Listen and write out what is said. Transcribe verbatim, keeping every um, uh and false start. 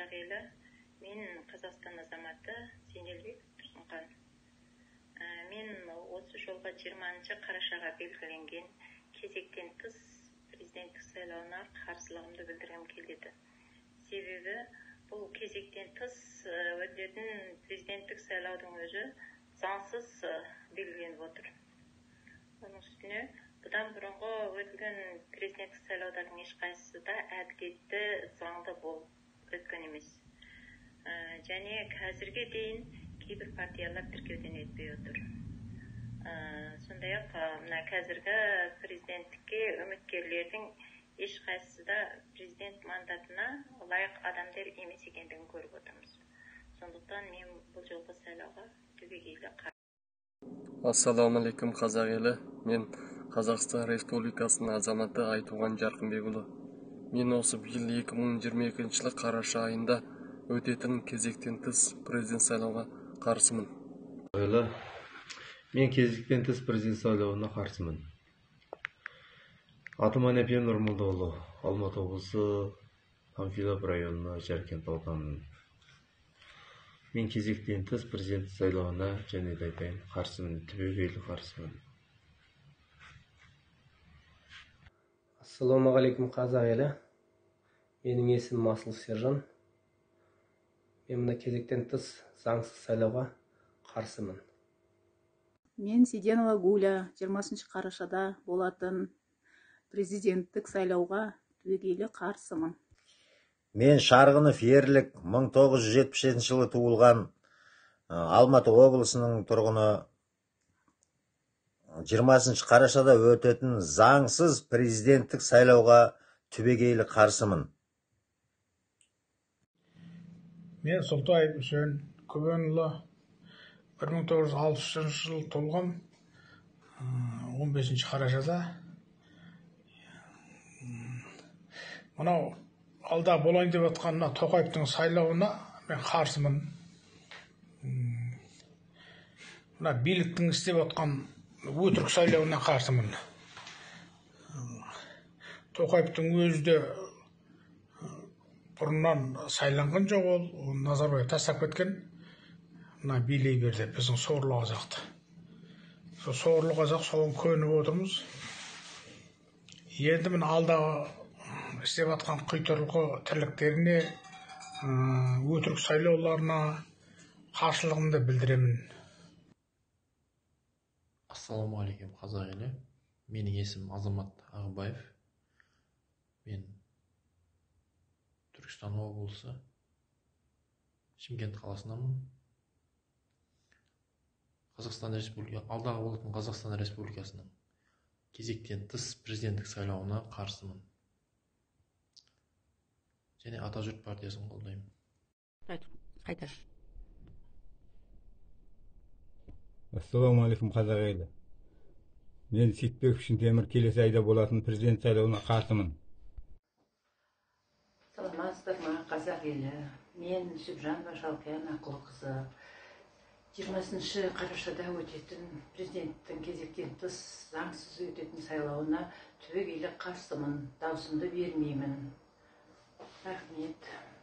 қазақ елі. Мен Қазақстан азаматы Зейнелбек Тұрсынхан. Мен осы жолға жиырмасыншы қарашаға белгіленген кезектен тыс президенттік сайлауына қарсылығымды білдіргім келеді. Себебі бұл кезектен тыс өтетін президенттік сайлаудың өзі заңсыз белгіленіп отыр. Оның үстіне бұдан бұрынғы өтілген президенттік сайлаудардың ешқайсысы да әділетті, заңды болып өткен емес. Және қазірге дейін кейбір партиялар тіркеуден өтпей отыр. Сондай-ақ мына қазіргі президенттікке үміткерлердің ешқайсысы да президент мандатына лайық адамдар емес екендігін көріп отырмыз. Сондықтан мен бұл жолғы сайлауға түбегейлі қарсы. Ассаламалейкум қазақ елі. Мен Қазақстан Республикасының азаматы Айтуған Жарқынбекұлы. Мен осы биыл екі мың жиырма екінші жылы қараша айында өтетін кезектен тыс президент сайлауға қарсымын. Мен кезектен тыс президент сайлауына қарсымын. Атым Анапия Нұрмолдаұлы, Алматы облысы Панфилов районына Жаркент ауданынан. Мен кезектен тыс президент сайлауына және де айтайын қарсымын, түбегейлі қарсымын. Ассалаумағалейкум қазақ елі. Менің есімім Асыл Сержан. Мен мына кезектен тыс заңсыз сайлауға қарсымын. Мен Сиденова Гуля, жиырмасыншы қарашада болатын президенттік сайлауға түбегейлі қарсымын. Мен Шарғынов Ерлік, мың тоғыз жүз жетпіс жетінші жылы туылған, Алматы облысының тұрғыны. жиырмасыншы қарашада өтетін заңсыз президенттік сайлауға түбегейлі қарсымын. Мен Сұлтаев Үсен Көбенұлы, бір мың тоғыз жүз алпыс үшінші жылы туылған, он бесінші қарашада. Мынау алда болайын деп отқан Тоқаевтың сайлауына мен қарсымын. Мына биліктің істеп отқан өтірік сайлауына қарсымын. Тоқаевтың өзі де бұрыннан сайланған жоқ, ол Назарбаев тастап кеткен. Мына билей берді біздің сорлы қазақты. Сол сорлы қазақ соған көніп отырмыз. Енді міне алдағы істеп жатқан құйтырқы тірліктеріне, өтірік сайлауларына қарсылығымды білдіремін. Ассалаумағалейкум қазақ елі. Менің есімім Азамат Ағыбаев. Мен Түркістан облысы Шымкент қаласынамын. Қазақстан Республикасы, алдағы болатын Қазақстан Республикасының кезектен тыс президенттік сайлауына қарсымын. Және Атажұрт партиясын қолдаймын. Қайта. Ассаламалейкум қазақ елі. Мен Сейітбеков Шынтемір келесі айда болатын президент сайлауына қарсымын. Саламатсыздар ма қазақ елі. Мен Сүбжанова Шалқиян Ақылқызы. жиырмасыншы қарашада өтетін президенттің кезектен тыс заңсыз өтетін сайлауына түбегейлі қарсымын. Даусымды бермеймін. Рахмет.